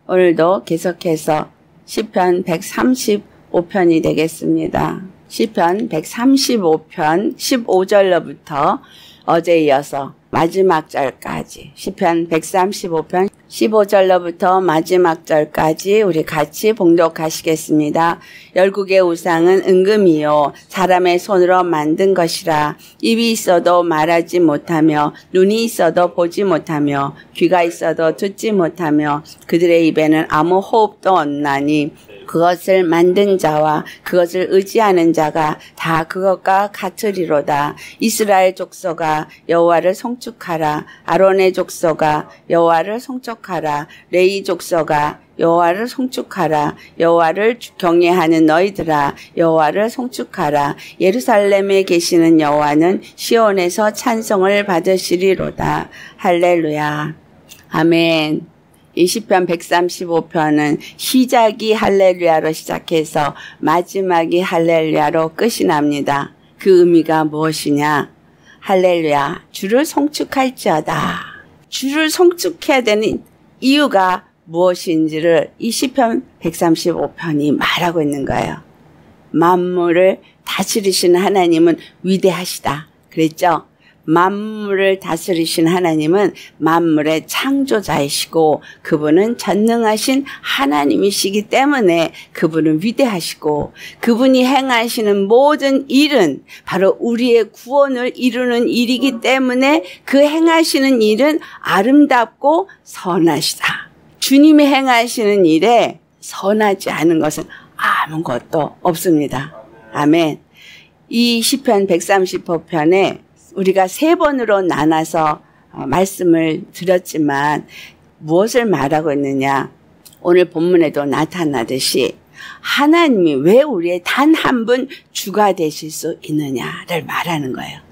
오늘도 계속해서 시편 135편이 되겠습니다. 시편 135편 15절로부터 어제 이어서 마지막 절까지 시편 135편 15절로부터 마지막 절까지 우리 같이 봉독하시겠습니다. 열국의 우상은 은금이요 사람의 손으로 만든 것이라. 입이 있어도 말하지 못하며 눈이 있어도 보지 못하며 귀가 있어도 듣지 못하며 그들의 입에는 아무 호흡도 없나니 그것을 만든 자와 그것을 의지하는 자가 다 그것과 같으리로다. 이스라엘 족속아 여호와를 송축하라. 아론의 족속아 여호와를 송축하라. 레위 족속아 여호와를 송축하라. 여호와를 경외하는 너희들아 여호와를 송축하라. 예루살렘에 계시는 여호와는 시온에서 찬송을 받으시리로다. 할렐루야. 아멘. 이 시편 135편은 시작이 할렐루야로 시작해서 마지막이 할렐루야로 끝이 납니다. 그 의미가 무엇이냐? 할렐루야, 주를 송축할지어다. 주를 송축해야 되는 이유가 무엇인지를 이 시편 135편이 말하고 있는 거예요. 만물을 다스리시는 하나님은 위대하시다. 그랬죠? 만물을 다스리신 하나님은 만물의 창조자이시고 그분은 전능하신 하나님이시기 때문에 그분은 위대하시고 그분이 행하시는 모든 일은 바로 우리의 구원을 이루는 일이기 때문에 그 행하시는 일은 아름답고 선하시다. 주님이 행하시는 일에 선하지 않은 것은 아무것도 없습니다. 아멘. 이 시편 135편에 우리가 3번으로 나눠서 말씀을 드렸지만 무엇을 말하고 있느냐? 오늘 본문에도 나타나듯이 하나님이 왜 우리의 단 한 분 주가 되실 수 있느냐를 말하는 거예요.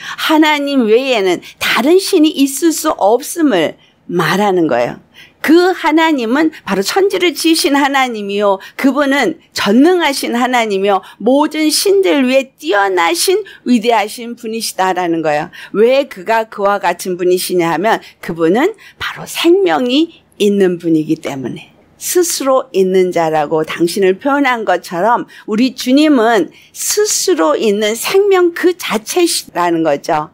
하나님 외에는 다른 신이 있을 수 없음을 말하는 거예요. 그 하나님은 바로 천지를 지으신 하나님이요. 그분은 전능하신 하나님이요. 모든 신들 위에 뛰어나신 위대하신 분이시다라는 거예요. 왜 그가 그와 같은 분이시냐 하면 그분은 바로 생명이 있는 분이기 때문에. 스스로 있는 자라고 당신을 표현한 것처럼 우리 주님은 스스로 있는 생명 그 자체시라는 거죠.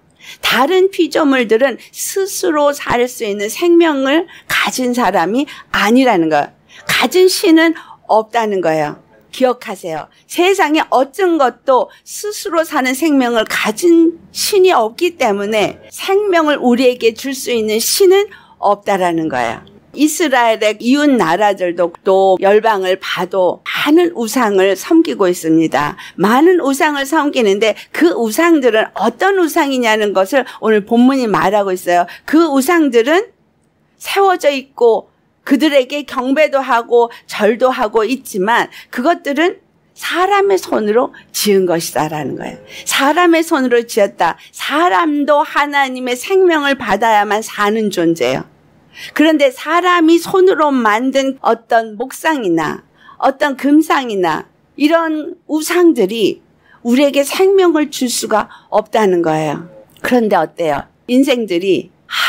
다른 피조물들은 스스로 살 수 있는 생명을 가진 사람이 아니라는 거예요. 가진 신은 없다는 거예요. 기억하세요. 세상에 어떤 것도 스스로 사는 생명을 가진 신이 없기 때문에 생명을 우리에게 줄 수 있는 신은 없다라는 거예요. 이스라엘의 이웃 나라들도 또 열방을 봐도 많은 우상을 섬기고 있습니다. 많은 우상을 섬기는데 그 우상들은 어떤 우상이냐는 것을 오늘 본문이 말하고 있어요. 그 우상들은 세워져 있고 그들에게 경배도 하고 절도 하고 있지만 그것들은 사람의 손으로 지은 것이다라는 거예요. 사람의 손으로 지었다. 사람도 하나님의 생명을 받아야만 사는 존재예요. 그런데 사람이 손으로 만든 어떤 목상이나 어떤 금상이나 이런 우상들이 우리에게 생명을 줄 수가 없다는 거예요. 그런데 어때요? 인생들이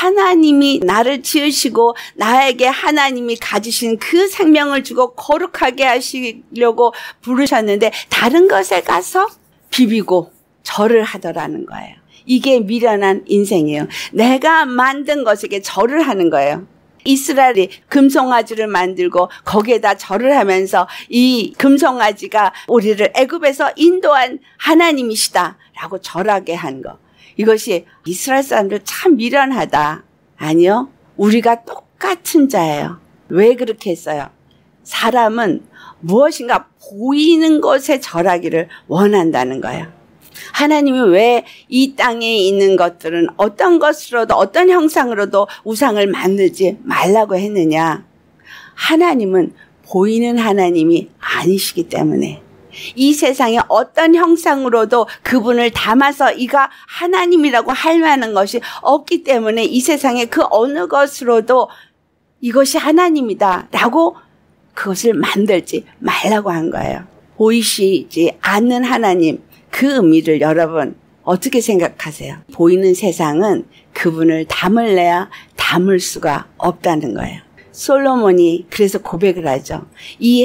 하나님이 나를 지으시고 나에게 하나님이 가지신 그 생명을 주고 거룩하게 하시려고 부르셨는데 다른 것에 가서 비비고 절을 하더라는 거예요. 이게 미련한 인생이에요. 내가 만든 것에게 절을 하는 거예요. 이스라엘이 금송아지를 만들고 거기에다 절을 하면서 이 금송아지가 우리를 애굽에서 인도한 하나님이시다라고 절하게 한 거. 이것이 이스라엘 사람들 참 미련하다. 아니요. 우리가 똑같은 자예요. 왜 그렇게 했어요? 사람은 무엇인가 보이는 것에 절하기를 원한다는 거예요. 하나님이 왜 이 땅에 있는 것들은 어떤 것으로도 어떤 형상으로도 우상을 만들지 말라고 했느냐? 하나님은 보이는 하나님이 아니시기 때문에 이 세상에 어떤 형상으로도 그분을 담아서 이가 하나님이라고 할 만한 것이 없기 때문에 이 세상에 그 어느 것으로도 이것이 하나님이다 라고 그것을 만들지 말라고 한 거예요. 보이시지 않는 하나님, 그 의미를 여러분 어떻게 생각하세요? 보이는 세상은 그분을 담을래야 담을 수가 없다는 거예요. 솔로몬이 그래서 고백을 하죠. 이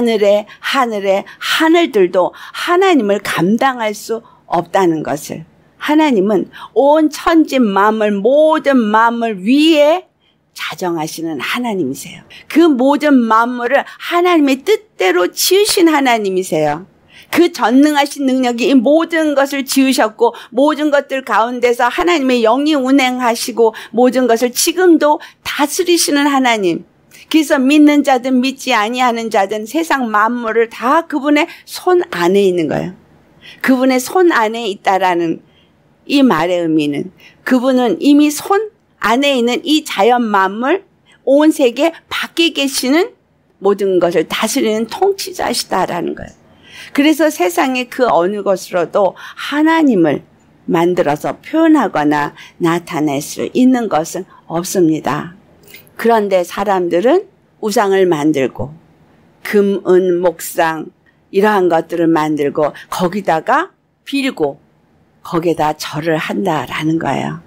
하늘들도 하나님을 감당할 수 없다는 것을. 하나님은 온 천지 만물, 모든 만물 위에 자정하시는 하나님이세요. 그 모든 만물을 하나님의 뜻대로 지으신 하나님이세요. 그 전능하신 능력이 이 모든 것을 지으셨고 모든 것들 가운데서 하나님의 영이 운행하시고 모든 것을 지금도 다스리시는 하나님. 그래서 믿는 자든 믿지 아니하는 자든 세상 만물을 다 그분의 손 안에 있는 거예요. 그분의 손 안에 있다라는 이 말의 의미는 그분은 이미 손 안에 있는 이 자연 만물, 온 세계 밖에 계시는 모든 것을 다스리는 통치자시다라는 거예요. 그래서 세상의 그 어느 것으로도 하나님을 만들어서 표현하거나 나타낼 수 있는 것은 없습니다. 그런데 사람들은 우상을 만들고 금, 은, 목상 이러한 것들을 만들고 거기다가 빌고 거기에다 절을 한다라는 거예요.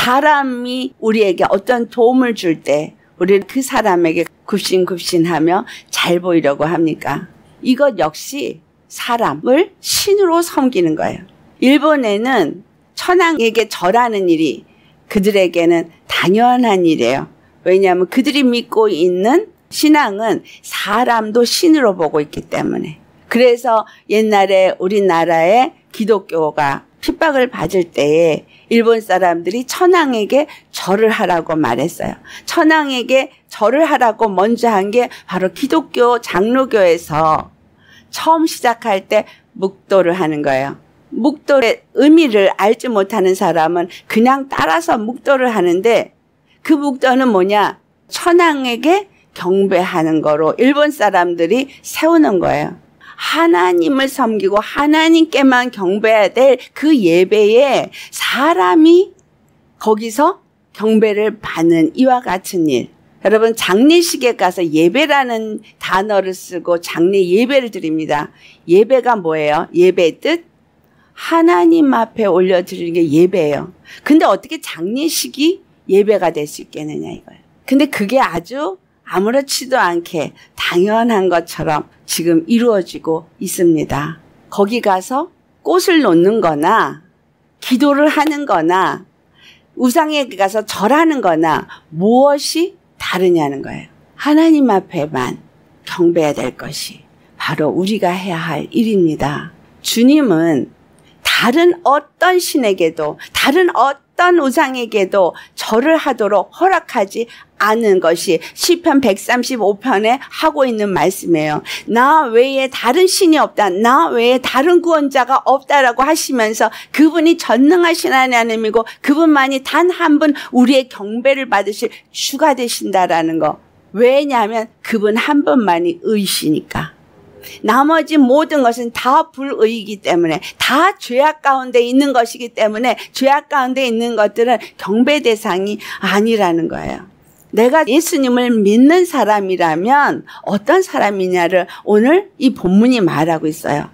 사람이 우리에게 어떤 도움을 줄 때 우리는 그 사람에게 굽신굽신하며 잘 보이려고 합니까? 이것 역시 사람을 신으로 섬기는 거예요. 일본에는 천황에게 절하는 일이 그들에게는 당연한 일이에요. 왜냐하면 그들이 믿고 있는 신앙은 사람도 신으로 보고 있기 때문에. 그래서 옛날에 우리나라의 기독교가 핍박을 받을 때에 일본 사람들이 천황에게 절을 하라고 말했어요. 천황에게 절을 하라고 먼저 한 게 바로 기독교 장로교에서 처음 시작할 때 묵도를 하는 거예요. 묵도의 의미를 알지 못하는 사람은 그냥 따라서 묵도를 하는데 그 묵도는 뭐냐? 천황에게 경배하는 거로 일본 사람들이 세우는 거예요. 하나님을 섬기고 하나님께만 경배해야 될 그 예배에 사람이 거기서 경배를 받는 이와 같은 일. 여러분 장례식에 가서 예배라는 단어를 쓰고 장례 예배를 드립니다. 예배가 뭐예요? 예배의 뜻? 하나님 앞에 올려드리는 게 예배예요. 근데 어떻게 장례식이 예배가 될 수 있겠느냐 이거예요. 근데 그게 아주 아무렇지도 않게 당연한 것처럼 지금 이루어지고 있습니다. 거기 가서 꽃을 놓는 거나 기도를 하는 거나 우상에 가서 절하는 거나 무엇이 다르냐는 거예요. 하나님 앞에만 경배해야 될 것이 바로 우리가 해야 할 일입니다. 주님은 다른 어떤 신에게도 다른 어떤 우상에게도 절을 하도록 허락하지 않은 것이 시편 135편에 하고 있는 말씀이에요. 나 외에 다른 신이 없다. 나 외에 다른 구원자가 없다라고 하시면서 그분이 전능하신 하나님이고 그분만이 단 한 분 우리의 경배를 받으실 주가 되신다라는 거. 왜냐하면 그분 한 분만이 의시니까. 나머지 모든 것은 다 불의이기 때문에 다 죄악 가운데 있는 것이기 때문에 죄악 가운데 있는 것들은 경배 대상이 아니라는 거예요. 내가 예수님을 믿는 사람이라면 어떤 사람이냐를 오늘 이 본문이 말하고 있어요.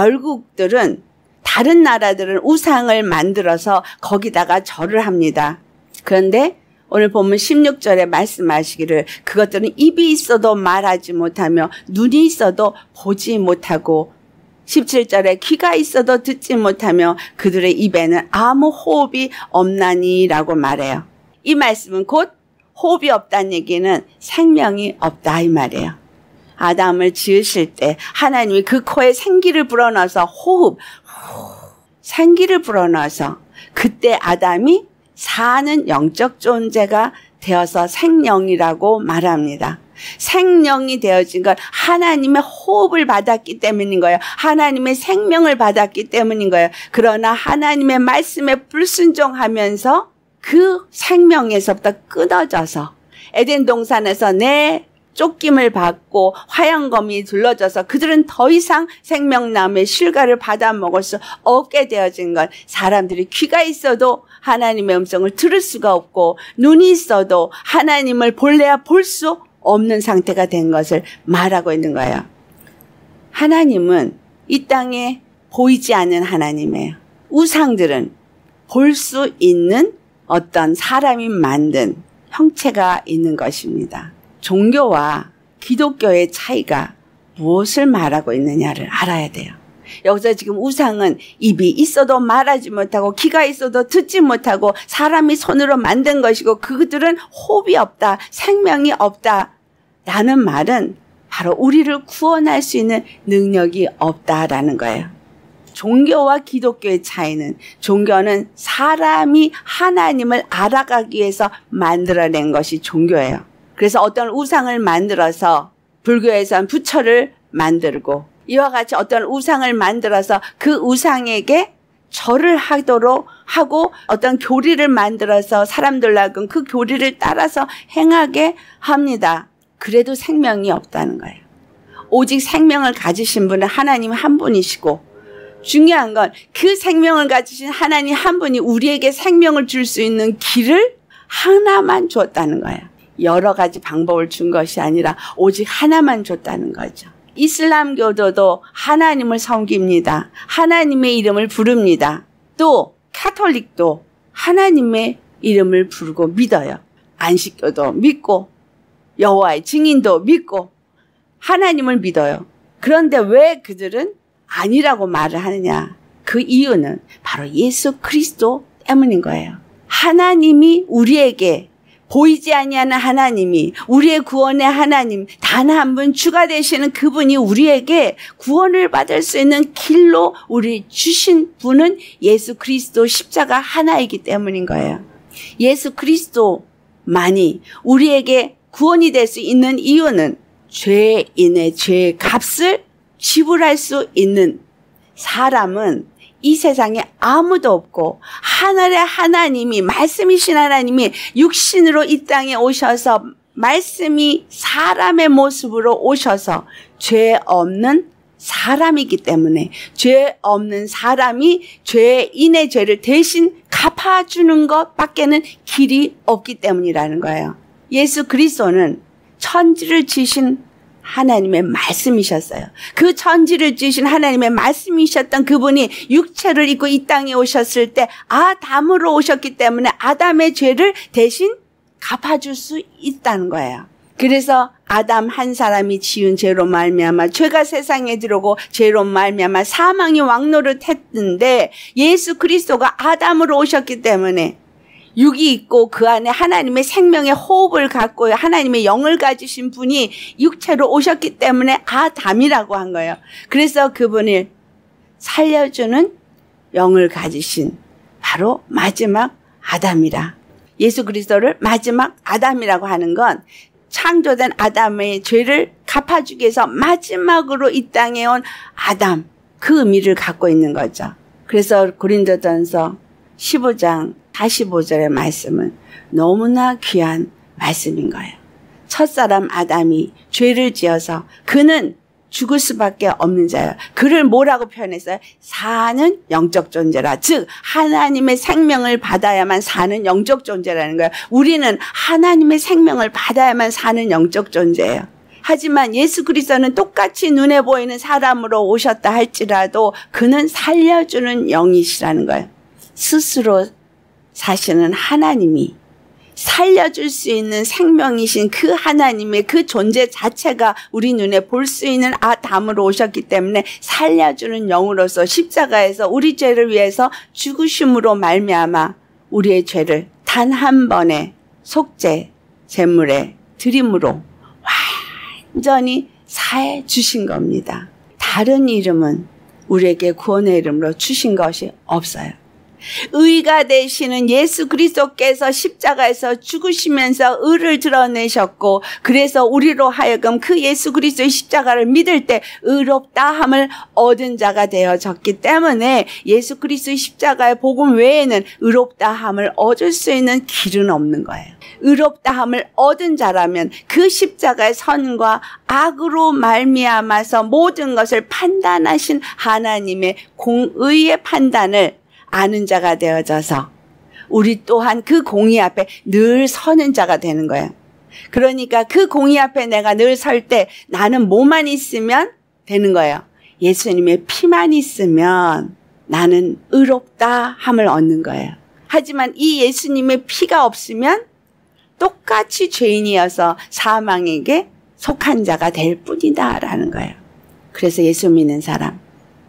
열국들은 다른 나라들은 우상을 만들어서 거기다가 절을 합니다. 그런데 오늘 본문 16절에 말씀하시기를 그것들은 입이 있어도 말하지 못하며 눈이 있어도 보지 못하고 17절에 귀가 있어도 듣지 못하며 그들의 입에는 아무 호흡이 없나니라고 말해요. 이 말씀은 곧 호흡이 없다는 얘기는 생명이 없다 이 말이에요. 아담을 지으실 때 하나님이 그 코에 생기를 불어넣어서 생기를 불어넣어서 그때 아담이 사는 영적 존재가 되어서 생명이라고 말합니다. 생명이 되어진 건 하나님의 호흡을 받았기 때문인 거예요. 하나님의 생명을 받았기 때문인 거예요. 그러나 하나님의 말씀에 불순종하면서 그 생명에서부터 끊어져서 에덴 동산에서 내 쫓김을 받고 화양검이 둘러져서 그들은 더 이상 생명나무의 실과를 받아 먹을 수 없게 되어진 것. 사람들이 귀가 있어도 하나님의 음성을 들을 수가 없고 눈이 있어도 하나님을 볼래야 볼 수 없는 상태가 된 것을 말하고 있는 거예요. 하나님은 이 땅에 보이지 않는 하나님이에요. 우상들은 볼 수 있는 어떤 사람이 만든 형체가 있는 것입니다. 종교와 기독교의 차이가 무엇을 말하고 있느냐를 알아야 돼요. 여기서 지금 우상은 입이 있어도 말하지 못하고 귀가 있어도 듣지 못하고 사람이 손으로 만든 것이고 그들은 호흡이 없다, 생명이 없다 라는 말은 바로 우리를 구원할 수 있는 능력이 없다라는 거예요. 종교와 기독교의 차이는, 종교는 사람이 하나님을 알아가기 위해서 만들어낸 것이 종교예요. 그래서 어떤 우상을 만들어서 불교에서는 부처를 만들고 이와 같이 어떤 우상을 만들어서 그 우상에게 절을 하도록 하고 어떤 교리를 만들어서 사람들하고 그 교리를 따라서 행하게 합니다. 그래도 생명이 없다는 거예요. 오직 생명을 가지신 분은 하나님 한 분이시고, 중요한 건 그 생명을 가지신 하나님 한 분이 우리에게 생명을 줄 수 있는 길을 하나만 줬다는 거예요. 여러 가지 방법을 준 것이 아니라 오직 하나만 줬다는 거죠. 이슬람교도도 하나님을 섬깁니다. 하나님의 이름을 부릅니다. 또 카톨릭도 하나님의 이름을 부르고 믿어요. 안식교도 믿고 여호와의 증인도 믿고 하나님을 믿어요. 그런데 왜 그들은 아니라고 말을 하느냐? 그 이유는 바로 예수 그리스도 때문인 거예요. 하나님이 우리에게, 보이지 아니하는 하나님이, 우리의 구원의 하나님, 단 한 분 주가 되시는 그분이 우리에게 구원을 받을 수 있는 길로 우리 주신 분은 예수 그리스도 십자가 하나이기 때문인 거예요. 예수 그리스도만이 우리에게 구원이 될 수 있는 이유는 죄인의 죄의 값을 지불할 수 있는 사람은 이 세상에 아무도 없고, 하늘의 하나님이, 말씀이신 하나님이 육신으로 이 땅에 오셔서 말씀이 사람의 모습으로 오셔서 죄 없는 사람이기 때문에, 죄 없는 사람이 죄인의 죄를 대신 갚아주는 것밖에는 길이 없기 때문이라는 거예요. 예수 그리스도는 천지를 지신 하나님의 말씀이셨어요. 그 천지를 지으신 하나님의 말씀이셨던 그분이 육체를 입고 이 땅에 오셨을 때 아담으로 오셨기 때문에 아담의 죄를 대신 갚아줄 수 있다는 거예요. 그래서 아담 한 사람이 지은 죄로 말미암아 죄가 세상에 들어오고 죄로 말미암아 사망이 왕노릇했는데, 예수 그리스도가 아담으로 오셨기 때문에 육이 있고 그 안에 하나님의 생명의 호흡을 갖고 하나님의 영을 가지신 분이 육체로 오셨기 때문에 아담이라고 한 거예요. 그래서 그분을 살려주는 영을 가지신 바로 마지막 아담이라, 예수 그리스도를 마지막 아담이라고 하는 건 창조된 아담의 죄를 갚아주기 위해서 마지막으로 이 땅에 온 아담, 그 의미를 갖고 있는 거죠. 그래서 고린도전서 15장 45절의 말씀은 너무나 귀한 말씀인 거예요. 첫사람 아담이 죄를 지어서 그는 죽을 수밖에 없는 자예요. 그를 뭐라고 표현했어요? 사는 영적 존재라. 즉 하나님의 생명을 받아야만 사는 영적 존재라는 거예요. 우리는 하나님의 생명을 받아야만 사는 영적 존재예요. 하지만 예수 그리스도는 똑같이 눈에 보이는 사람으로 오셨다 할지라도 그는 살려주는 영이시라는 거예요. 스스로 사시는 하나님이 살려줄 수 있는 생명이신 그 하나님의 그 존재 자체가 우리 눈에 볼 수 있는 아담으로 오셨기 때문에 살려주는 영으로서 십자가에서 우리 죄를 위해서 죽으심으로 말미암아 우리의 죄를 단 한 번의 속죄 제물에 드림으로 완전히 사해 주신 겁니다. 다른 이름은 우리에게 구원의 이름으로 주신 것이 없어요. 의가 되시는 예수 그리스도께서 십자가에서 죽으시면서 의를 드러내셨고, 그래서 우리로 하여금 그 예수 그리스도의 십자가를 믿을 때 의롭다함을 얻은 자가 되어졌기 때문에 예수 그리스도의 십자가의 복음 외에는 의롭다함을 얻을 수 있는 길은 없는 거예요. 의롭다함을 얻은 자라면 그 십자가의 선과 악으로 말미암아서 모든 것을 판단하신 하나님의 공의의 판단을 아는 자가 되어져서 우리 또한 그 공의 앞에 늘 서는 자가 되는 거예요. 그러니까 그 공의 앞에 내가 늘 설 때 나는 뭐만 있으면 되는 거예요. 예수님의 피만 있으면 나는 의롭다 함을 얻는 거예요. 하지만 이 예수님의 피가 없으면 똑같이 죄인이어서 사망에게 속한 자가 될 뿐이다라는 거예요. 그래서 예수 믿는 사람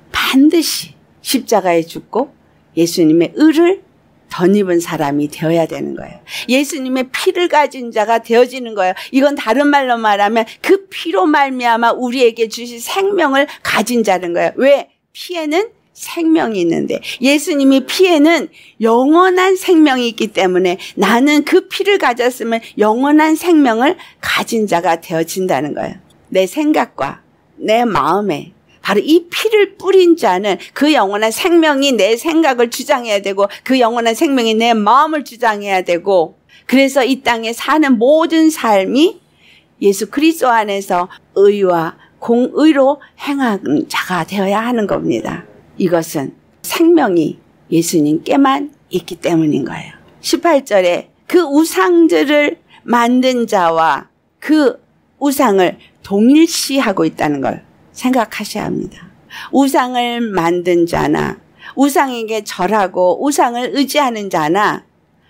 반드시 십자가에 죽고 예수님의 의를 덧입은 사람이 되어야 되는 거예요. 예수님의 피를 가진 자가 되어지는 거예요. 이건 다른 말로 말하면 그 피로 말미암아 우리에게 주신 생명을 가진 자는 거예요. 왜? 피에는 생명이 있는데 예수님이 피에는 영원한 생명이 있기 때문에 나는 그 피를 가졌으면 영원한 생명을 가진 자가 되어진다는 거예요. 내 생각과 내 마음에 바로 이 피를 뿌린 자는 그 영원한 생명이 내 생각을 주장해야 되고 그 영원한 생명이 내 마음을 주장해야 되고 그래서 이 땅에 사는 모든 삶이 예수 그리스도 안에서 의와 공의로 행하는 자가 되어야 하는 겁니다. 이것은 생명이 예수님께만 있기 때문인 거예요. 18절에 그 우상들을 만든 자와 그 우상을 동일시하고 있다는 걸 생각하셔야 합니다. 우상을 만든 자나 우상에게 절하고 우상을 의지하는 자나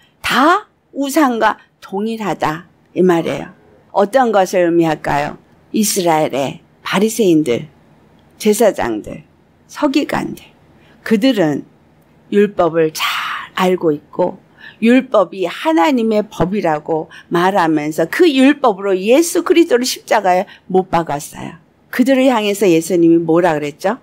다 우상과 동일하다 이 말이에요. 어떤 것을 의미할까요? 이스라엘의 바리새인들, 제사장들, 서기관들 그들은 율법을 잘 알고 있고 율법이 하나님의 법이라고 말하면서 그 율법으로 예수 그리스도를 십자가에 못 박았어요. 그들을 향해서 예수님이 뭐라 그랬죠?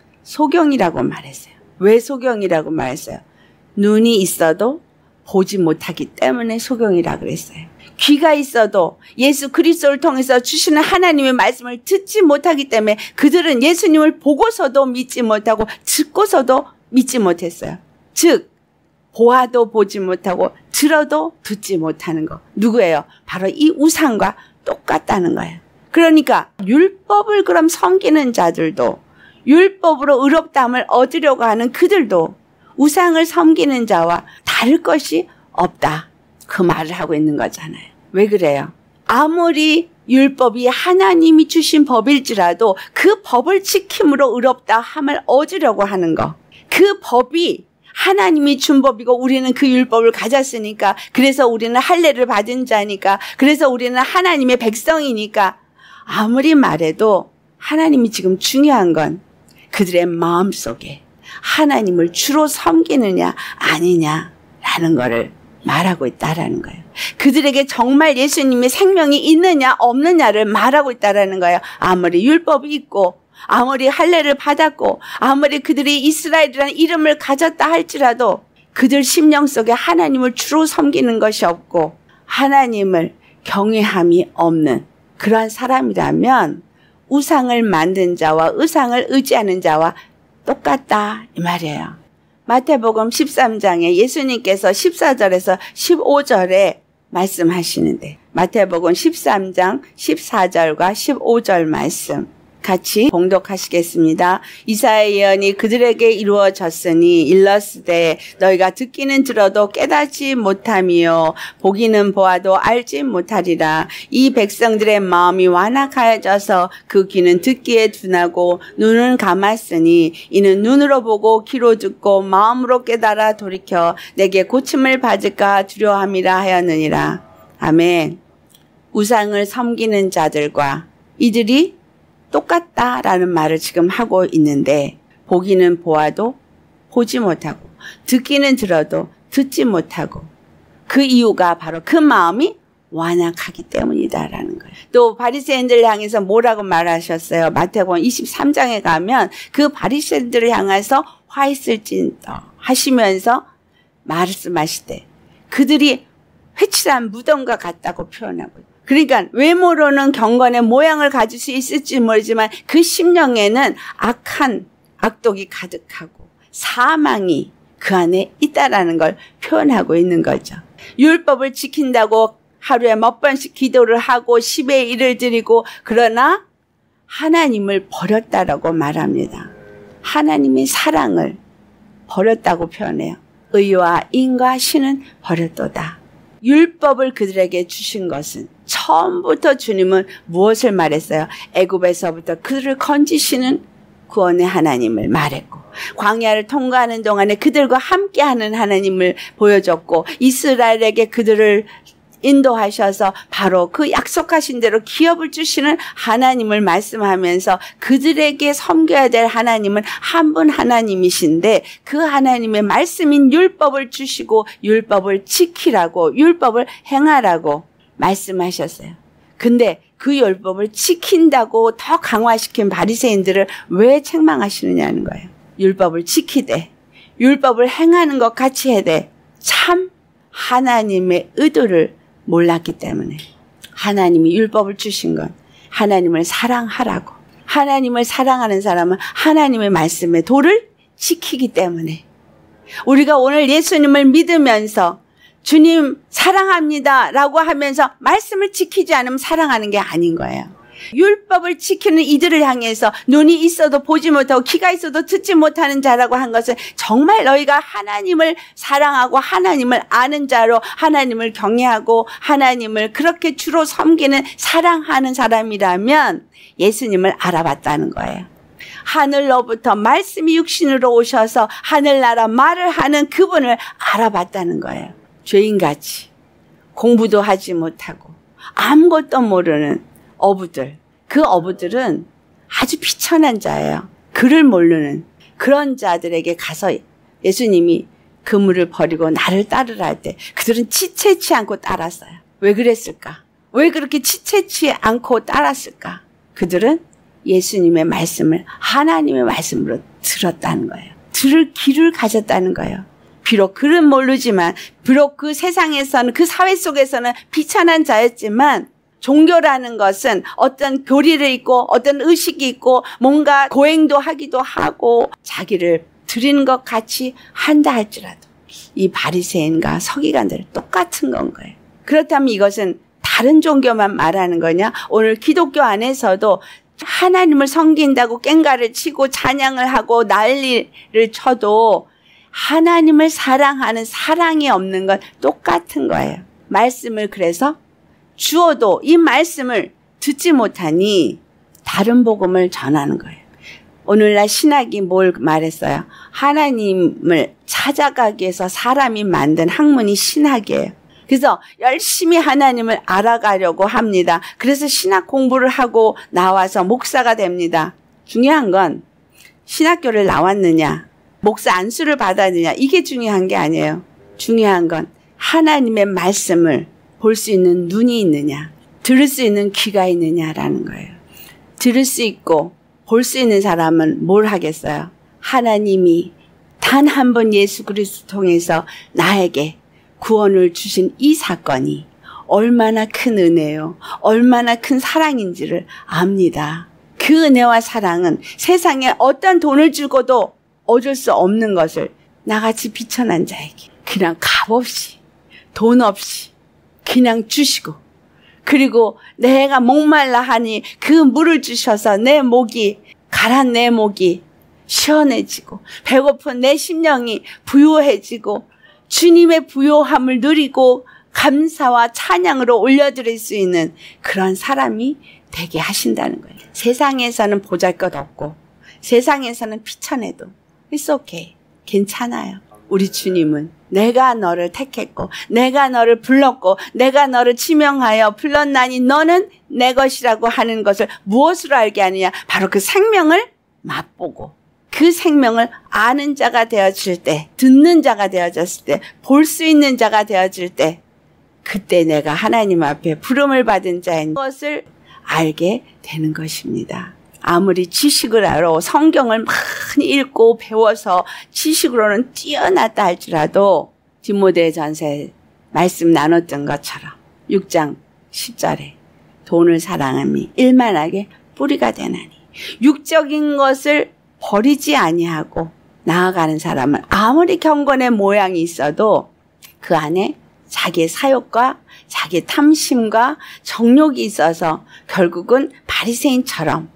소경이라고 말했어요. 왜 소경이라고 말했어요? 눈이 있어도 보지 못하기 때문에 소경이라 그랬어요. 귀가 있어도 예수 그리스도를 통해서 주시는 하나님의 말씀을 듣지 못하기 때문에 그들은 예수님을 보고서도 믿지 못하고 듣고서도 믿지 못했어요. 즉 보아도 보지 못하고 들어도 듣지 못하는 거. 누구예요? 바로 이 우상과 똑같다는 거예요. 그러니까 율법을 그럼 섬기는 자들도 율법으로 의롭다함을 얻으려고 하는 그들도 우상을 섬기는 자와 다를 것이 없다. 그 말을 하고 있는 거잖아요. 왜 그래요? 아무리 율법이 하나님이 주신 법일지라도 그 법을 지킴으로 의롭다함을 얻으려고 하는 거. 그 법이 하나님이 준 법이고 우리는 그 율법을 가졌으니까 그래서 우리는 할례를 받은 자니까 그래서 우리는 하나님의 백성이니까 아무리 말해도 하나님이 지금 중요한 건 그들의 마음속에 하나님을 주로 섬기느냐 아니냐라는 거를 말하고 있다라는 거예요. 그들에게 정말 예수님의 생명이 있느냐 없느냐를 말하고 있다라는 거예요. 아무리 율법이 있고 아무리 할례를 받았고 아무리 그들이 이스라엘이라는 이름을 가졌다 할지라도 그들 심령 속에 하나님을 주로 섬기는 것이 없고 하나님을 경외함이 없는 그러한 사람이라면 우상을 만든 자와 우상을 의지하는 자와 똑같다 이 말이에요. 마태복음 13장에 예수님께서 14절에서 15절에 말씀하시는데 마태복음 13장 14절과 15절 말씀 같이 봉독하시겠습니다. 이사야 예언이 그들에게 이루어졌으니 일렀으되 너희가 듣기는 들어도 깨닫지 못하며 보기는 보아도 알지 못하리라. 이 백성들의 마음이 완악하여져서 그 귀는 듣기에 둔하고 눈은 감았으니 이는 눈으로 보고 귀로 듣고 마음으로 깨달아 돌이켜 내게 고침을 받을까 두려워함이라 하였느니라. 아멘. 우상을 섬기는 자들과 이들이 똑같다라는 말을 지금 하고 있는데 보기는 보아도 보지 못하고 듣기는 들어도 듣지 못하고 그 이유가 바로 그 마음이 완악하기 때문이다라는 거예요. 또 바리새인들을 향해서 뭐라고 말하셨어요? 마태복음 23장에 가면 그 바리새인들을 향해서 화 있을진더 하시면서 말씀하시되 그들이 회칠한 무덤과 같다고 표현하고 있어요. 그러니까 외모로는 경건의 모양을 가질 수 있을지 모르지만 그 심령에는 악한 악독이 가득하고 사망이 그 안에 있다라는 걸 표현하고 있는 거죠. 율법을 지킨다고 하루에 몇 번씩 기도를 하고 10의 1을 드리고 그러나 하나님을 버렸다라고 말합니다. 하나님의 사랑을 버렸다고 표현해요. 의와 인과 신은 버렸도다. 율법을 그들에게 주신 것은 처음부터 주님은 무엇을 말했어요? 애굽에서부터 그들을 건지시는 구원의 하나님을 말했고 광야를 통과하는 동안에 그들과 함께하는 하나님을 보여줬고 이스라엘에게 그들을 인도하셔서 바로 그 약속하신 대로 기업을 주시는 하나님을 말씀하면서 그들에게 섬겨야 될 하나님은 한 분 하나님이신데 그 하나님의 말씀인 율법을 주시고 율법을 지키라고 율법을 행하라고 말씀하셨어요. 근데 그 율법을 지킨다고 더 강화시킨 바리새인들을 왜 책망하시느냐는 거예요. 율법을 지키되 율법을 행하는 것 같이 해대 참 하나님의 의도를 몰랐기 때문에 하나님이 율법을 주신 건 하나님을 사랑하라고 하나님을 사랑하는 사람은 하나님의 말씀의 도를 지키기 때문에 우리가 오늘 예수님을 믿으면서 주님 사랑합니다 라고 하면서 말씀을 지키지 않으면 사랑하는 게 아닌 거예요. 율법을 지키는 이들을 향해서 눈이 있어도 보지 못하고 귀가 있어도 듣지 못하는 자라고 한 것은 정말 너희가 하나님을 사랑하고 하나님을 아는 자로 하나님을 경외하고 하나님을 그렇게 주로 섬기는 사랑하는 사람이라면 예수님을 알아봤다는 거예요. 하늘로부터 말씀이 육신으로 오셔서 하늘나라 말을 하는 그분을 알아봤다는 거예요. 죄인같이 공부도 하지 못하고 아무것도 모르는 어부들, 그 어부들은 아주 비천한 자예요. 글을 모르는 그런 자들에게 가서 예수님이 그물을 버리고 나를 따르라 할 때 그들은 지체치 않고 따랐어요. 왜 그랬을까? 왜 그렇게 지체치 않고 따랐을까? 그들은 예수님의 말씀을 하나님의 말씀으로 들었다는 거예요. 들을 귀를 가졌다는 거예요. 비록 글은 모르지만 비록 그 세상에서는 그 사회 속에서는 비천한 자였지만 종교라는 것은 어떤 교리를 있고 어떤 의식이 있고 뭔가 고행도 하기도 하고 자기를 드리는 것 같이 한다 할지라도 이 바리새인과 서기관들 똑같은 건 거예요. 그렇다면 이것은 다른 종교만 말하는 거냐? 오늘 기독교 안에서도 하나님을 섬긴다고 꽹가를 치고 찬양을 하고 난리를 쳐도 하나님을 사랑하는 사랑이 없는 건 똑같은 거예요. 말씀을 그래서 주어도 이 말씀을 듣지 못하니 다른 복음을 전하는 거예요. 오늘날 신학이 뭘 말했어요? 하나님을 찾아가기 위해서 사람이 만든 학문이 신학이에요. 그래서 열심히 하나님을 알아가려고 합니다. 그래서 신학 공부를 하고 나와서 목사가 됩니다. 중요한 건 신학교를 나왔느냐, 목사 안수를 받았느냐 이게 중요한 게 아니에요. 중요한 건 하나님의 말씀을 볼 수 있는 눈이 있느냐, 들을 수 있는 귀가 있느냐라는 거예요. 들을 수 있고 볼 수 있는 사람은 뭘 하겠어요? 하나님이 단 한 번 예수 그리스도 통해서 나에게 구원을 주신 이 사건이 얼마나 큰 은혜요, 얼마나 큰 사랑인지를 압니다. 그 은혜와 사랑은 세상에 어떤 돈을 주고도 얻을 수 없는 것을 나같이 비천한 자에게 그냥 값없이 돈 없이 그냥 주시고 그리고 내가 목말라 하니 그 물을 주셔서 내 목이 가란 내 목이 시원해지고 배고픈 내 심령이 부요해지고 주님의 부요함을 누리고 감사와 찬양으로 올려드릴 수 있는 그런 사람이 되게 하신다는 거예요. 세상에서는 보잘것없고 세상에서는 비천해도 It's okay. 괜찮아요. 우리 주님은 내가 너를 택했고 내가 너를 불렀고 내가 너를 지명하여 불렀나니 너는 내 것이라고 하는 것을 무엇으로 알게 하느냐? 바로 그 생명을 맛보고 그 생명을 아는 자가 되어질 때, 듣는 자가 되어졌을 때, 볼 수 있는 자가 되어질 때 그때 내가 하나님 앞에 부름을 받은 자인 것을 알게 되는 것입니다. 아무리 지식을 알아 성경을 많이 읽고 배워서 지식으로는 뛰어났다 할지라도 디모데전서에 말씀 나눴던 것처럼 6장 10절에 돈을 사랑함이 일만하게 뿌리가 되나니 육적인 것을 버리지 아니하고 나아가는 사람은 아무리 경건의 모양이 있어도 그 안에 자기의 사욕과 자기의 탐심과 정욕이 있어서 결국은 바리새인처럼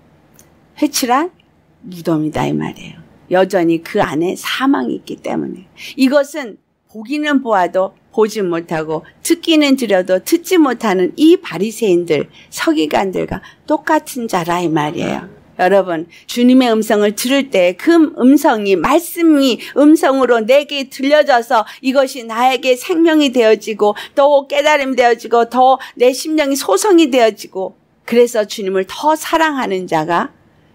회칠한 무덤이다 이 말이에요. 여전히 그 안에 사망이 있기 때문에 이것은 보기는 보아도 보지 못하고 듣기는 들어도 듣지 못하는 이 바리새인들 서기관들과 똑같은 자라 이 말이에요. 여러분, 주님의 음성을 들을 때 그 음성이, 말씀이 음성으로 내게 들려져서 이것이 나에게 생명이 되어지고 또 깨달음이 되어지고 더 내 심령이 소성이 되어지고 그래서 주님을 더 사랑하는 자가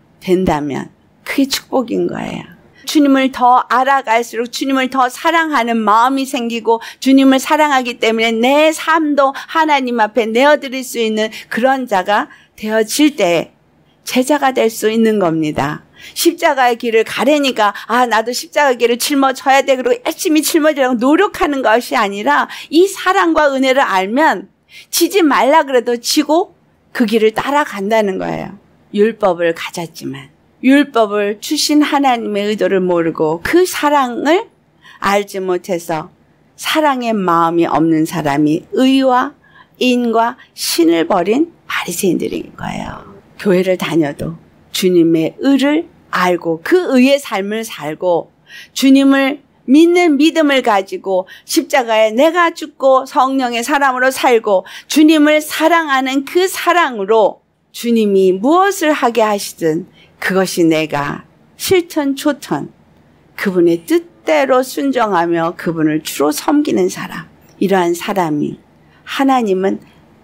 된다면 그게 축복인 거예요. 주님을 더 알아갈수록 주님을 더 사랑하는 마음이 생기고 주님을 사랑하기 때문에 내 삶도 하나님 앞에 내어드릴 수 있는 그런 자가 되어질 때 제자가 될 수 있는 겁니다. 십자가의 길을 가려니까 나도 십자가의 길을 짊어져야 돼 그리고 열심히 짊어지려고 노력하는 것이 아니라 이 사랑과 은혜를 알면 지지 말라 그래도 지고 그 길을 따라간다는 거예요. 율법을 가졌지만 율법을 주신 하나님의 의도를 모르고 그 사랑을 알지 못해서 사랑의 마음이 없는 사람이 의와 인과 신을 버린 바리새인들인 거예요. 교회를 다녀도 주님의 의를 알고 그 의의 삶을 살고 주님을 믿는 믿음을 가지고 십자가에 내가 죽고 성령의 사람으로 살고 주님을 사랑하는 그 사랑으로 주님이 무엇을 하게 하시든 그것이 내가 싫든 좋든 그분의 뜻대로 순종하며 그분을 주로 섬기는 사람, 이러한 사람이 하나님은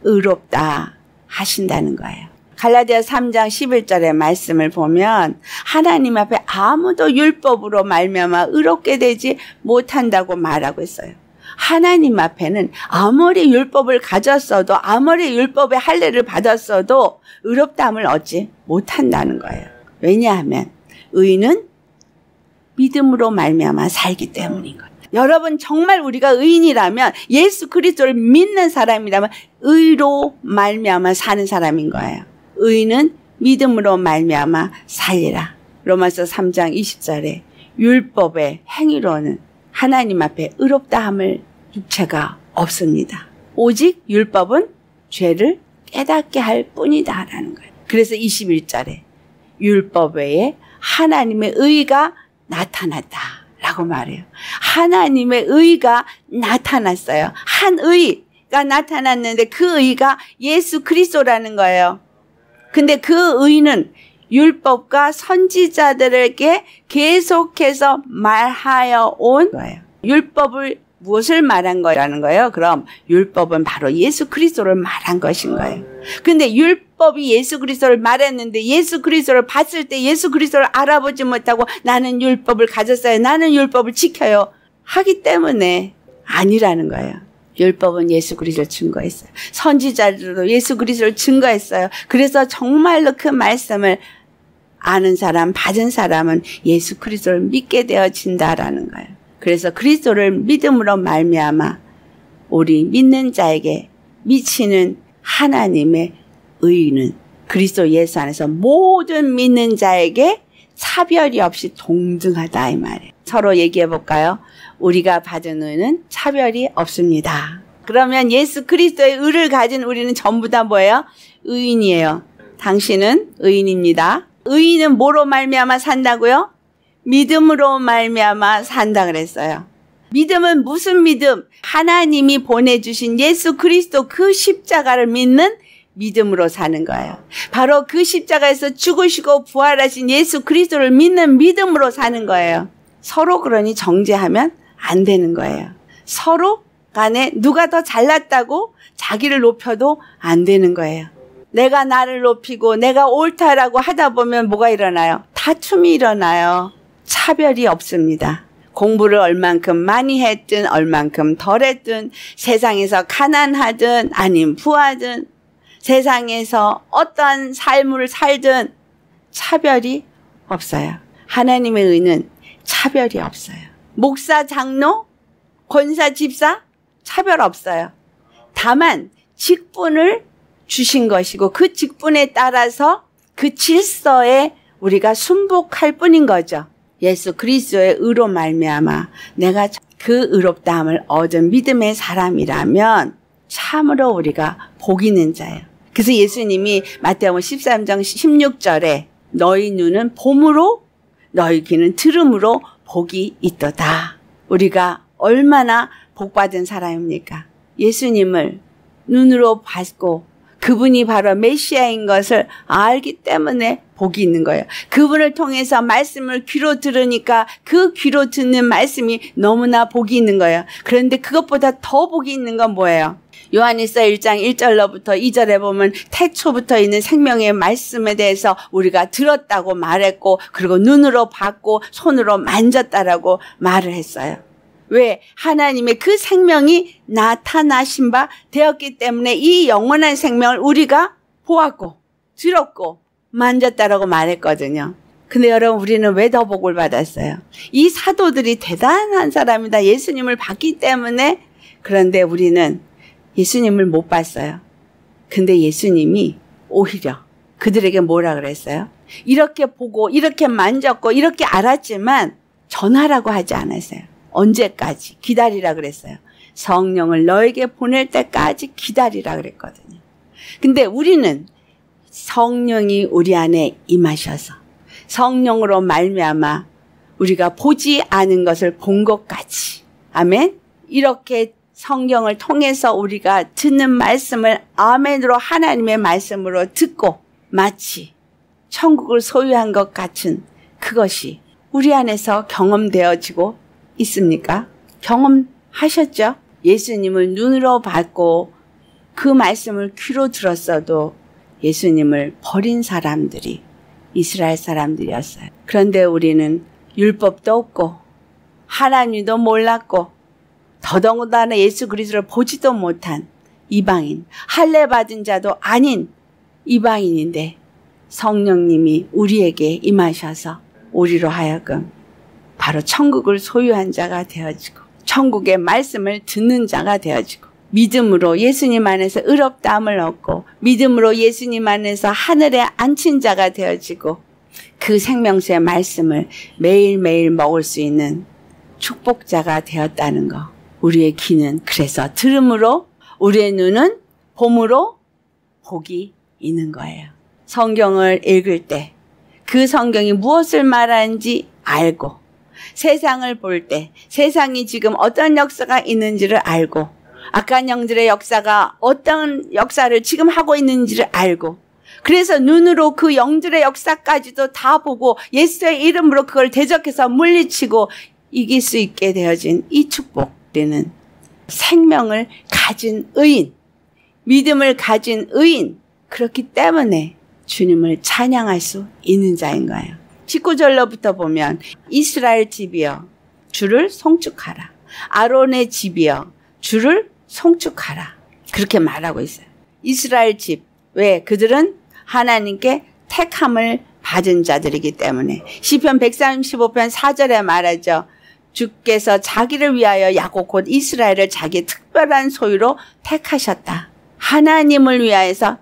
의롭다 하신다는 거예요. 갈라디아 3장 11절의 말씀을 보면 하나님 앞에 아무도 율법으로 말미암아 의롭게 되지 못한다고 말하고 있어요. 하나님 앞에는 아무리 율법을 가졌어도 아무리 율법의 할례를 받았어도 의롭다함을 얻지 못한다는 거예요. 왜냐하면 의인은 믿음으로 말미암아 살기 때문인 거예요. 여러분, 정말 우리가 의인이라면 예수 그리스도를 믿는 사람이라면 의로 말미암아 사는 사람인 거예요. 의인은 믿음으로 말미암아 살리라. 로마서 3장 20절에 율법의 행위로는 하나님 앞에 의롭다함을 육체가 없습니다. 오직 율법은 죄를 깨닫게 할 뿐이다라는 거예요. 그래서 21절에 율법 외에 하나님의 의가 나타났다라고 말해요. 하나님의 의가 나타났어요. 한 의가 나타났는데 그 의가 예수 그리스도라는 거예요. 근데 그 의는 율법과 선지자들에게 계속해서 말하여 온 거예요. 율법을 무엇을 말한 거라는 거예요? 그럼 율법은 바로 예수 그리스도를 말한 것인 거예요. 근데 율법이 예수 그리스도를 말했는데 예수 그리스도를 봤을 때 예수 그리스도를 알아보지 못하고 나는 율법을 가졌어요. 나는 율법을 지켜요. 하기 때문에 아니라는 거예요. 율법은 예수 그리스도를 증거했어요. 선지자들도 예수 그리스도를 증거했어요. 그래서 정말로 그 말씀을 아는 사람, 받은 사람은 예수 그리스도를 믿게 되어진다라는 거예요. 그래서 그리스도를 믿음으로 말미암아 우리 믿는 자에게 미치는 하나님의 의는 그리스도 예수 안에서 모든 믿는 자에게 차별이 없이 동등하다 이 말이에요. 서로 얘기해 볼까요? 우리가 받은 의는 차별이 없습니다. 그러면 예수 그리스도의 의를 가진 우리는 전부 다 뭐예요? 의인이에요. 당신은 의인입니다. 의인은 뭐로 말미암아 산다고요? 믿음으로 말미암아 산다 그랬어요. 믿음은 무슨 믿음? 하나님이 보내주신 예수 그리스도 그 십자가를 믿는 믿음으로 사는 거예요. 바로 그 십자가에서 죽으시고 부활하신 예수 그리스도를 믿는 믿음으로 사는 거예요. 서로 그러니 정죄하면 안 되는 거예요. 서로 간에 누가 더 잘났다고 자기를 높여도 안 되는 거예요. 내가 나를 높이고 내가 옳다라고 하다 보면 뭐가 일어나요? 다툼이 일어나요. 차별이 없습니다. 공부를 얼만큼 많이 했든 얼만큼 덜 했든 세상에서 가난하든 아님 부하든 세상에서 어떠한 삶을 살든 차별이 없어요. 하나님의 의는 차별이 없어요. 목사, 장로, 권사, 집사 차별 없어요. 다만 직분을 주신 것이고 그 직분에 따라서 그 질서에 우리가 순복할 뿐인 거죠. 예수 그리스도의 의로 말미암아 내가 그 의롭다함을 얻은 믿음의 사람이라면 참으로 우리가 복 있는 자예요. 그래서 예수님이 마태복음 13장 16절에 너희 눈은 봄으로 너희 귀는 들음으로 복이 있도다. 우리가 얼마나 복받은 사람입니까? 예수님을 눈으로 봤고 그분이 바로 메시아인 것을 알기 때문에 복이 있는 거예요. 그분을 통해서 말씀을 귀로 들으니까 그 귀로 듣는 말씀이 너무나 복이 있는 거예요. 그런데 그것보다 더 복이 있는 건 뭐예요? 요한일서 1장 1절로부터 2절에 보면 태초부터 있는 생명의 말씀에 대해서 우리가 들었다고 말했고, 그리고 눈으로 봤고 손으로 만졌다라고 말을 했어요. 왜? 하나님의 그 생명이 나타나신 바 되었기 때문에 이 영원한 생명을 우리가 보았고 들었고 만졌다라고 말했거든요. 근데 여러분, 우리는 왜 더 복을 받았어요? 이 사도들이 대단한 사람이다, 예수님을 봤기 때문에. 그런데 우리는 예수님을 못 봤어요. 근데 예수님이 오히려 그들에게 뭐라 그랬어요? 이렇게 보고 이렇게 만졌고 이렇게 알았지만 전하라고 하지 않았어요. 언제까지? 기다리라 그랬어요. 성령을 너에게 보낼 때까지 기다리라 그랬거든요. 근데 우리는 성령이 우리 안에 임하셔서 성령으로 말미암아 우리가 보지 않은 것을 본 것 같이, 아멘, 이렇게 성경을 통해서 우리가 듣는 말씀을 아멘으로, 하나님의 말씀으로 듣고 마치 천국을 소유한 것 같은 그것이 우리 안에서 경험되어지고 있습니까? 경험하셨죠? 예수님을 눈으로 봤고 그 말씀을 귀로 들었어도 예수님을 버린 사람들이 이스라엘 사람들이었어요. 그런데 우리는 율법도 없고 하나님도 몰랐고 더더군다나 예수 그리스도를 보지도 못한 이방인, 할례 받은 자도 아닌 이방인인데 성령님이 우리에게 임하셔서 우리로 하여금 바로 천국을 소유한 자가 되어지고 천국의 말씀을 듣는 자가 되어지고 믿음으로 예수님 안에서 의롭다함을 얻고 믿음으로 예수님 안에서 하늘에 앉힌 자가 되어지고 그 생명수의 말씀을 매일매일 먹을 수 있는 축복자가 되었다는 거. 우리의 귀는 그래서 들음으로, 우리의 눈은 봄으로 복이 있는 거예요. 성경을 읽을 때 그 성경이 무엇을 말하는지 알고, 세상을 볼 때 세상이 지금 어떤 역사가 있는지를 알고, 악한 영들의 역사가 어떤 역사를 지금 하고 있는지를 알고, 그래서 눈으로 그 영들의 역사까지도 다 보고 예수의 이름으로 그걸 대적해서 물리치고 이길 수 있게 되어진 이 축복. 우리는 생명을 가진 의인, 믿음을 가진 의인, 그렇기 때문에 주님을 찬양할 수 있는 자인 거예요. 19절로부터 보면 이스라엘 집이여 주를 송축하라, 아론의 집이여 주를 송축하라, 그렇게 말하고 있어요. 이스라엘 집, 왜? 그들은 하나님께 택함을 받은 자들이기 때문에. 시편 135편 4절에 말하죠. 주께서 자기를 위하여 야곱 곧 이스라엘을 자기의 특별한 소유로 택하셨다. 하나님을 위하여서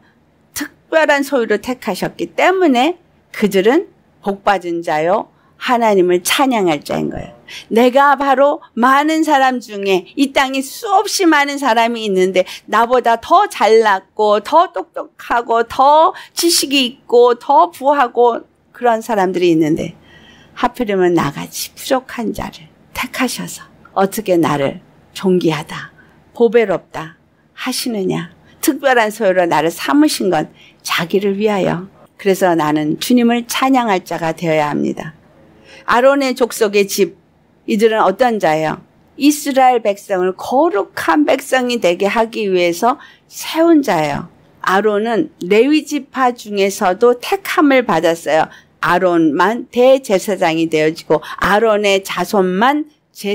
특별한 소유로 택하셨기 때문에 그들은 복받은 자요 하나님을 찬양할 자인 거예요. 내가 바로 많은 사람 중에, 이 땅에 수없이 많은 사람이 있는데 나보다 더 잘났고 더 똑똑하고 더 지식이 있고 더 부하고 그런 사람들이 있는데 하필이면 나같이 부족한 자를 택하셔서 어떻게 나를 존귀하다, 보배롭다 하시느냐. 특별한 소유로 나를 삼으신 건 자기를 위하여. 그래서 나는 주님을 찬양할 자가 되어야 합니다. 아론의 족속의 집, 이들은 어떤 자예요? 이스라엘 백성을 거룩한 백성이 되게 하기 위해서 세운 자예요. 아론은 레위 지파 중에서도 택함을 받았어요. 아론만 대제사장이 되어지고 아론의 자손만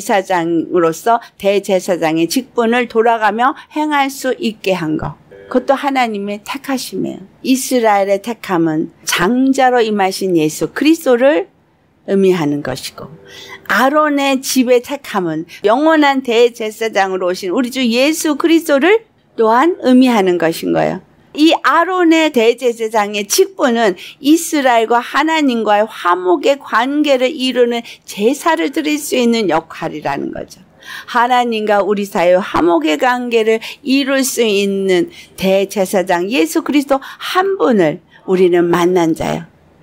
제사장으로서 대제사장의 직분을 돌아가며 행할 수 있게 한 것. 그것도 하나님의 택하심이에요. 이스라엘의 택함은 장자로 임하신 예수 그리스도를 의미하는 것이고, 아론의 집의 택함은 영원한 대제사장으로 오신 우리 주 예수 그리스도를 또한 의미하는 것인 거예요. 이 아론의 대제사장의 직분은 이스라엘과 하나님과의 화목의 관계를 이루는 제사를 드릴 수 있는 역할이라는 거죠. 하나님과 우리 사이의 화목의 관계를 이룰 수 있는 대제사장 예수 그리스도 한 분을 우리는 만난 자예요.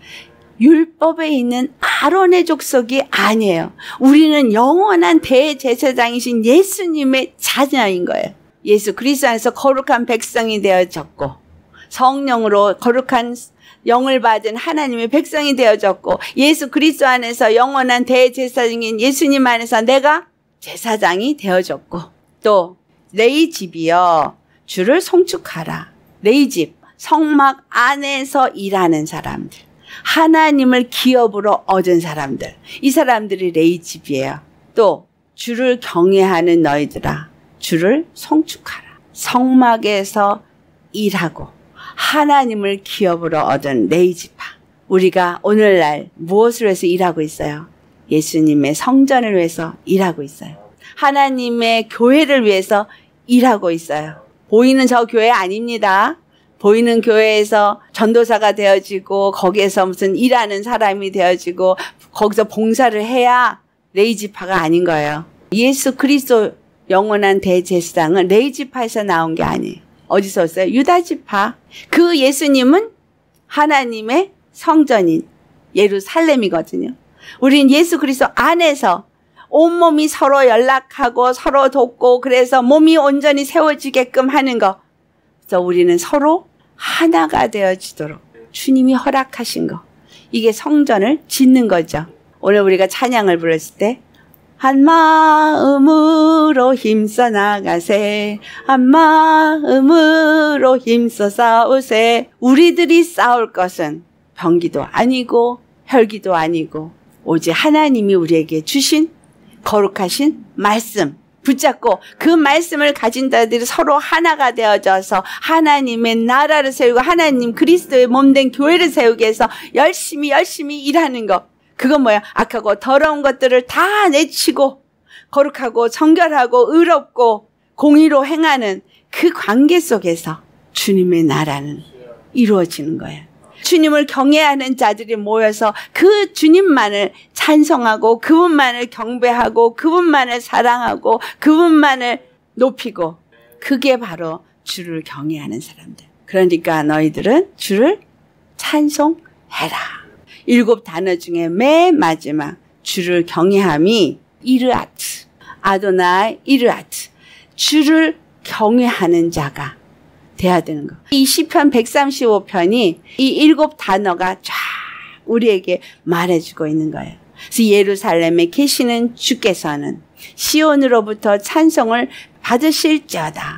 율법에 있는 아론의 족속이 아니에요. 우리는 영원한 대제사장이신 예수님의 자녀인 거예요. 예수 그리스도 안에서 거룩한 백성이 되어졌고 성령으로 거룩한 영을 받은 하나님의 백성이 되어졌고 예수 그리스도 안에서 영원한 대제사장인 예수님 안에서 내가 제사장이 되어졌고 또 내 집이여 주를 송축하라. 내 집, 성막 안에서 일하는 사람들, 하나님을 기업으로 얻은 사람들, 이 사람들이 내 집이에요. 또 주를 경외하는 너희들아 주를 송축하라. 성막에서 일하고 하나님을 기업으로 얻은 레이지파. 우리가 오늘날 무엇을 위해서 일하고 있어요? 예수님의 성전을 위해서 일하고 있어요. 하나님의 교회를 위해서 일하고 있어요. 보이는 저 교회 아닙니다. 보이는 교회에서 전도사가 되어지고 거기에서 무슨 일하는 사람이 되어지고 거기서 봉사를 해야 레이지파가 아닌 거예요. 예수 그리스도 영원한 대제사장은 레이지파에서 나온 게 아니에요. 어디서 왔어요? 유다지파. 그 예수님은 하나님의 성전인 예루살렘이거든요. 우린 예수 그리스도 안에서 온몸이 서로 연락하고 서로 돕고 그래서 몸이 온전히 세워지게끔 하는 거. 그래서 우리는 서로 하나가 되어지도록 주님이 허락하신 거. 이게 성전을 짓는 거죠. 오늘 우리가 찬양을 불렀을 때 한 마음으로 힘써 나가세. 한 마음으로 힘써 싸우세. 우리들이 싸울 것은 병기도 아니고 혈기도 아니고 오직 하나님이 우리에게 주신 거룩하신 말씀 붙잡고 그 말씀을 가진 자들이 서로 하나가 되어져서 하나님의 나라를 세우고 하나님 그리스도의 몸된 교회를 세우기 위해서 열심히 일하는 것. 그건 뭐야? 악하고 더러운 것들을 다 내치고 거룩하고 정결하고 의롭고 공의로 행하는 그 관계 속에서 주님의 나라는 이루어지는 거예요. 주님을 경외하는 자들이 모여서 그 주님만을 찬송하고 그분만을 경배하고 그분만을 사랑하고 그분만을 높이고 그게 바로 주를 경외하는 사람들. 그러니까 너희들은 주를 찬송해라. 7 단어 중에 맨 마지막 주를 경외함이 이르아트, 아도나이 이르아트. 주를 경외하는 자가 돼야 되는 거. 이 시편 135편이 이 7 단어가 쫙 우리에게 말해주고 있는 거예요. 그래서 예루살렘에 계시는 주께서는 시온으로부터 찬송을 받으실지어다.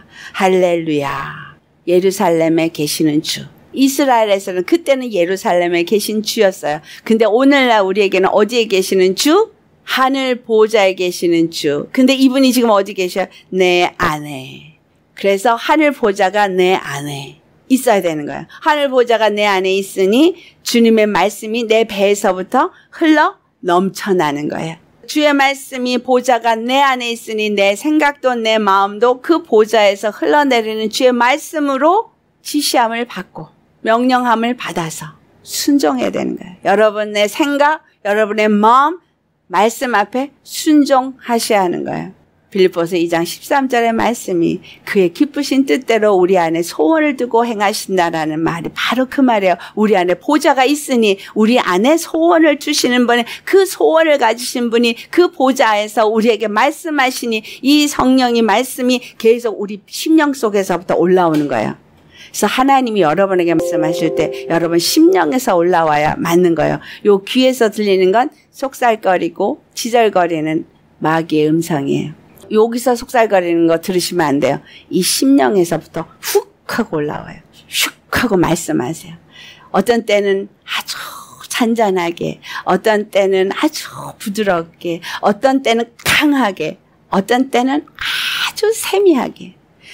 할렐루야. 예루살렘에 계시는 주. 이스라엘에서는 그때는 예루살렘에 계신 주였어요. 근데 오늘날 우리에게는 어디에 계시는 주? 하늘 보좌에 계시는 주. 근데 이분이 지금 어디 계셔요? 내 안에. 그래서 하늘 보좌가 내 안에 있어야 되는 거예요. 하늘 보좌가 내 안에 있으니 주님의 말씀이 내 배에서부터 흘러 넘쳐나는 거예요. 주의 말씀이 보좌가 내 안에 있으니 내 생각도 내 마음도 그 보좌에서 흘러내리는 주의 말씀으로 지시함을 받고 명령함을 받아서 순종해야 되는 거예요. 여러분의 생각, 여러분의 마음, 말씀 앞에 순종하셔야 하는 거예요. 빌립보서 2장 13절의 말씀이 그의 기쁘신 뜻대로 우리 안에 소원을 두고 행하신다라는 말이 바로 그 말이에요. 우리 안에 보좌가 있으니 우리 안에 소원을 주시는 분이 그 소원을 가지신 분이 그 보좌에서 우리에게 말씀하시니 이 성령이 말씀이 계속 우리 심령 속에서부터 올라오는 거예요. 그래서 하나님이 여러분에게 말씀하실 때 여러분 심령에서 올라와야 맞는 거예요. 요 귀에서 들리는 건 속살거리고 지절거리는 마귀의 음성이에요. 여기서 속살거리는 거 들으시면 안 돼요. 이 심령에서부터 훅 하고 올라와요. 슉 하고 말씀하세요. 어떤 때는 아주 잔잔하게, 어떤 때는 아주 부드럽게, 어떤 때는 강하게, 어떤 때는 아주 세미하게.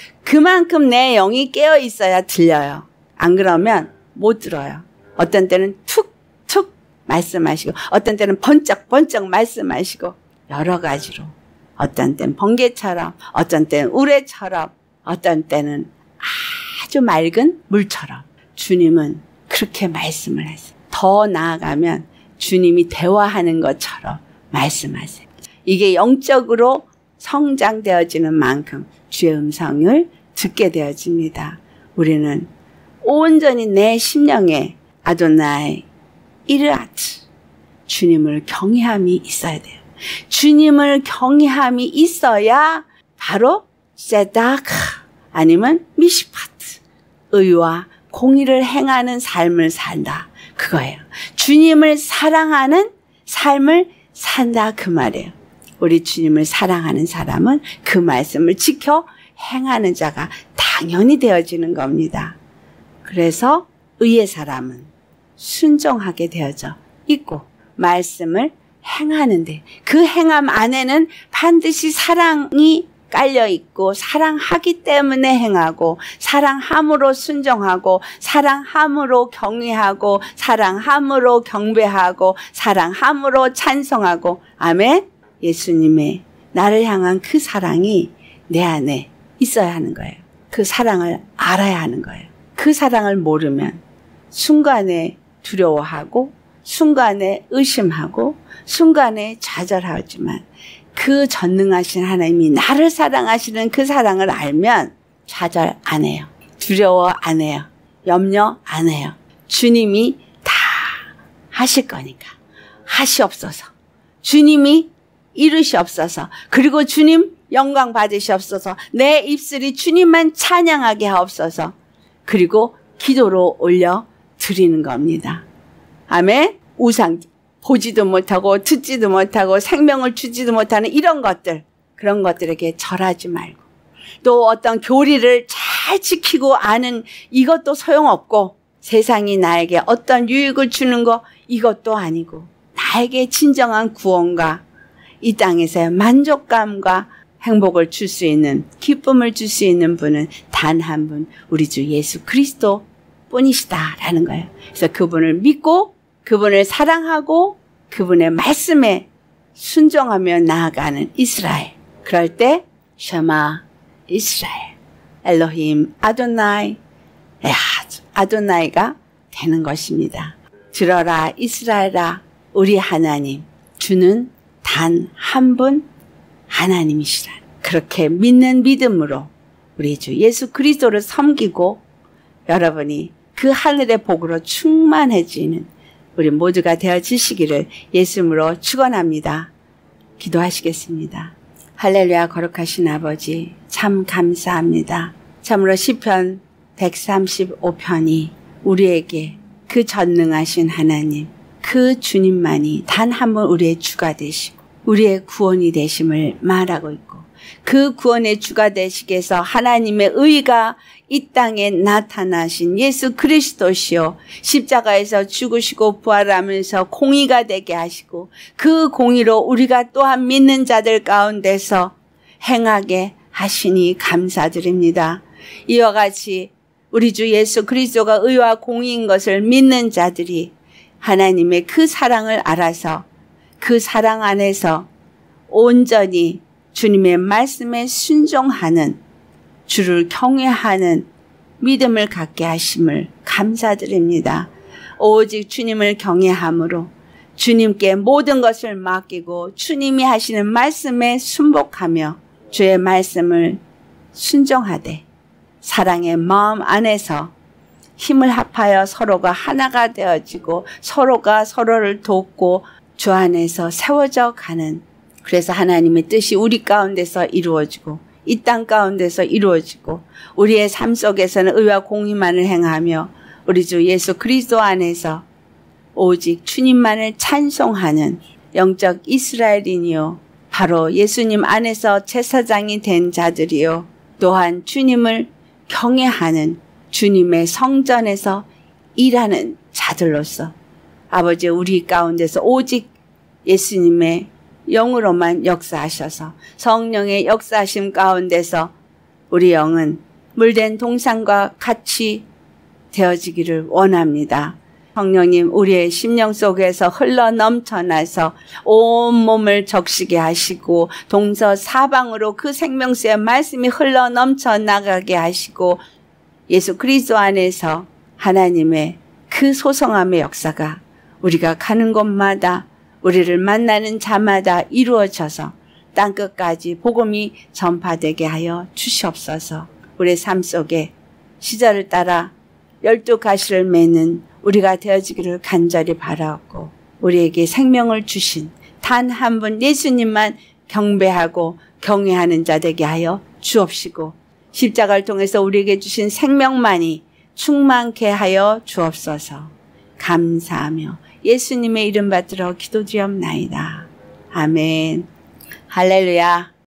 그만큼 내 영이 깨어 있어야 들려요. 안 그러면 못 들어요. 어떤 때는 툭툭 말씀하시고 어떤 때는 번쩍번쩍 말씀하시고 여러 가지로 어떤 때는 번개처럼 어떤 때는 우레처럼 어떤 때는 아주 맑은 물처럼 주님은 그렇게 말씀을 하세요. 더 나아가면 주님이 대화하는 것처럼 말씀하세요. 이게 영적으로 성장되어지는 만큼 주의 음성을 듣게 되어집니다. 우리는 온전히 내 심령에 아도나이 이르아트 주님을 경외함이 있어야 돼요. 주님을 경외함이 있어야 바로 세다크 아니면 미시파트 의와 공의를 행하는 삶을 산다. 그거예요. 주님을 사랑하는 삶을 산다 그 말이에요. 우리 주님을 사랑하는 사람은 그 말씀을 지켜 행하는 자가 당연히 되어지는 겁니다. 그래서 의의 사람은 순종하게 되어져 있고 말씀을 행하는데 그 행함 안에는 반드시 사랑이 깔려 있고 사랑하기 때문에 행하고 사랑함으로 순종하고 사랑함으로 경외하고 사랑함으로 경배하고 사랑함으로 찬송하고 아멘. 예수님의 나를 향한 그 사랑이 내 안에 있어야 하는 거예요. 그 사랑을 알아야 하는 거예요. 그 사랑을 모르면 순간에 두려워하고 순간에 의심하고 순간에 좌절하지만 그 전능하신 하나님이 나를 사랑하시는 그 사랑을 알면 좌절 안 해요. 두려워 안 해요. 염려 안 해요. 주님이 다 하실 거니까 하시옵소서. 주님이 이루시옵소서. 그리고 주님 영광 받으시옵소서. 내 입술이 주님만 찬양하게 하옵소서. 그리고 기도로 올려 드리는 겁니다. 아멘. 우상 보지도 못하고 듣지도 못하고 생명을 주지도 못하는 이런 것들, 그런 것들에게 절하지 말고 또 어떤 교리를 잘 지키고 아는 이것도 소용없고 세상이 나에게 어떤 유익을 주는 거 이것도 아니고 나에게 진정한 구원과 이 땅에서의 만족감과 행복을 줄 수 있는 기쁨을 줄 수 있는 분은 단 한 분 우리 주 예수 그리스도 뿐이시다라는 거예요. 그래서 그분을 믿고 그분을 사랑하고 그분의 말씀에 순종하며 나아가는 이스라엘. 그럴 때 샤마 이스라엘 엘로힘 아도나이 아도나이가 되는 것입니다. 들어라 이스라엘아 우리 하나님 주는 단 한 분 하나님이시라. 그렇게 믿는 믿음으로 우리 주 예수 그리스도를 섬기고 여러분이 그 하늘의 복으로 충만해지는 우리 모두가 되어지시기를 예수님으로 축원합니다. 기도하시겠습니다. 할렐루야. 거룩하신 아버지 참 감사합니다. 참으로 시편 135편이 우리에게 그 전능하신 하나님 그 주님만이 단 한 번 우리의 주가 되시고 우리의 구원이 되심을 말하고 있고 그 구원의 주가 되시기 위해서 하나님의 의가 이 땅에 나타나신 예수 그리스도시요 십자가에서 죽으시고 부활하면서 공의가 되게 하시고 그 공의로 우리가 또한 믿는 자들 가운데서 행하게 하시니 감사드립니다. 이와 같이 우리 주 예수 그리스도가 의와 공의인 것을 믿는 자들이 하나님의 그 사랑을 알아서 그 사랑 안에서 온전히 주님의 말씀에 순종하는 주를 경외하는 믿음을 갖게 하심을 감사드립니다. 오직 주님을 경외함으로 주님께 모든 것을 맡기고 주님이 하시는 말씀에 순복하며 주의 말씀을 순종하되 사랑의 마음 안에서 힘을 합하여 서로가 하나가 되어지고 서로가 서로를 돕고 주 안에서 세워져 가는 그래서 하나님의 뜻이 우리 가운데서 이루어지고 이 땅 가운데서 이루어지고 우리의 삶 속에서는 의와 공의만을 행하며 우리 주 예수 그리스도 안에서 오직 주님만을 찬송하는 영적 이스라엘이니요 바로 예수님 안에서 제사장이 된 자들이요 또한 주님을 경외하는 주님의 성전에서 일하는 자들로서 아버지 우리 가운데서 오직 예수님의 영으로만 역사하셔서 성령의 역사하심 가운데서 우리 영은 물된 동산과 같이 되어지기를 원합니다. 성령님 우리의 심령 속에서 흘러 넘쳐나서 온 몸을 적시게 하시고 동서사방으로 그 생명수의 말씀이 흘러 넘쳐나가게 하시고 예수 그리스도 안에서 하나님의 그 소성함의 역사가 우리가 가는 곳마다 우리를 만나는 자마다 이루어져서 땅끝까지 복음이 전파되게 하여 주시옵소서. 우리의 삶 속에 시절을 따라 12가시를 맺는 우리가 되어지기를 간절히 바라옵고 우리에게 생명을 주신 단 한 분 예수님만 경배하고 경외하는 자 되게 하여 주옵시고 십자가를 통해서 우리에게 주신 생명만이 충만케 하여 주옵소서. 감사하며 예수님의 이름 받들어 기도드리옵나이다. 아멘. 할렐루야.